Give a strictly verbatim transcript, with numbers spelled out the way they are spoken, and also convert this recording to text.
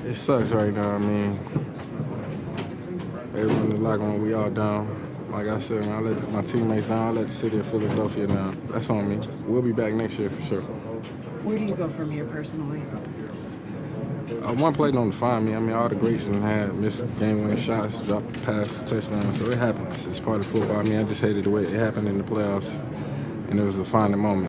It sucks right now. I mean, everyone in the locker room, we all down. Like I said, man, I let my teammates down. I let the city of Philadelphia down. That's on me. We'll be back next year for sure. Where do you go from here personally? Uh, one play don't define me. I mean, all the greats and had missed game-winning shots, dropped passes, touchdowns. So it happens. It's part of football. I mean, I just hated the way it happened in the playoffs, and it was a defining moment.